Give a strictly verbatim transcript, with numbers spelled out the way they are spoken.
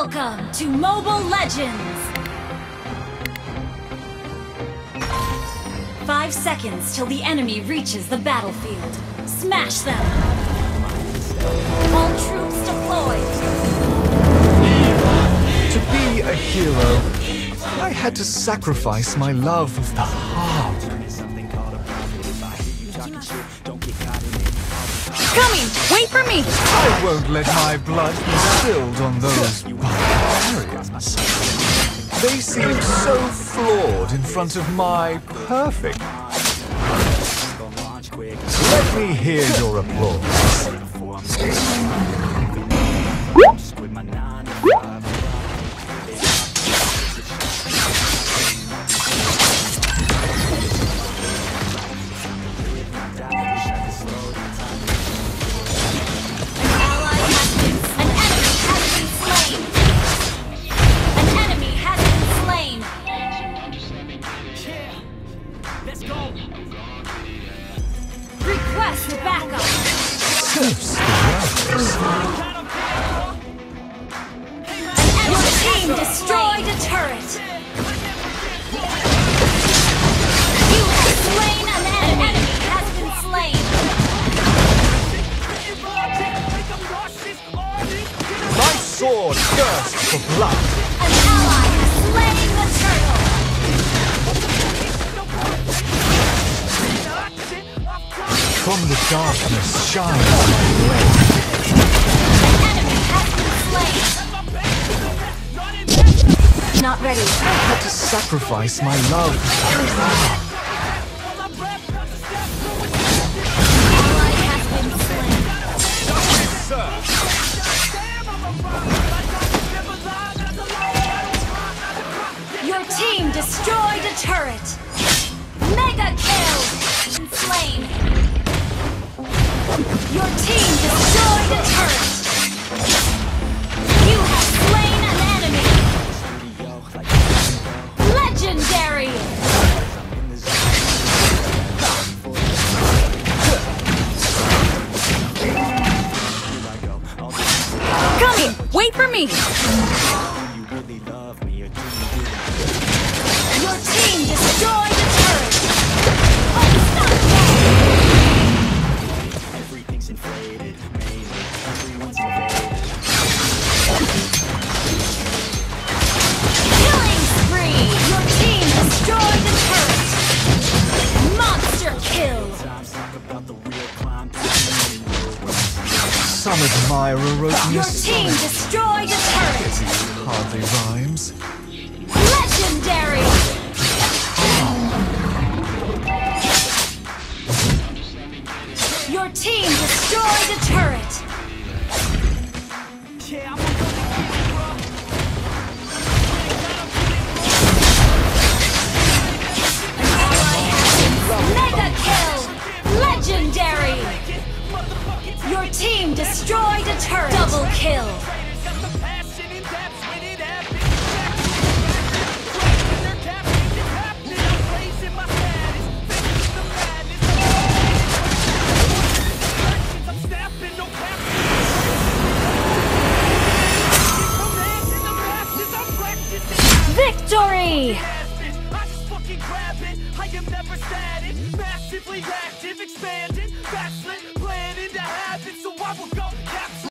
Welcome to Mobile Legends! Five seconds till the enemy reaches the battlefield. Smash them! All troops deployed! To be a hero, I had to sacrifice my love of the harp. Coming! Wait for me! I won't let my blood be spilled on those barbarians. They seem so flawed in front of my perfect. Let me hear your applause. Request backup! Your team destroyed a turret! You have slain an enemy! An enemy has been slain! My sword thirsts for blood! An ally has slain the turtle! From the darkness shines my blade. An enemy has been slain! Not ready. I had to sacrifice my love. Ally has been slain. Your team destroyed a turret! Mega kill! Slain! Your team destroyed a turret! You have slain an enemy! Legendary! Coming! Wait for me! Your team destroyed a turret! Everything's inflated, maybe everyone's invaded. Killing spree! Your team destroyed the turret! Monster kill! Some admirer wrote me Your a team sonnet. destroyed a turret! Hardly rhymes. Legendary! Your team destroyed a turret! Mega kill! Legendary! Your team destroyed a turret! Double kill! Victory! I just fucking grab it. I am never static. Massively active, expanding, backslid, planning to happen. So I will go capture.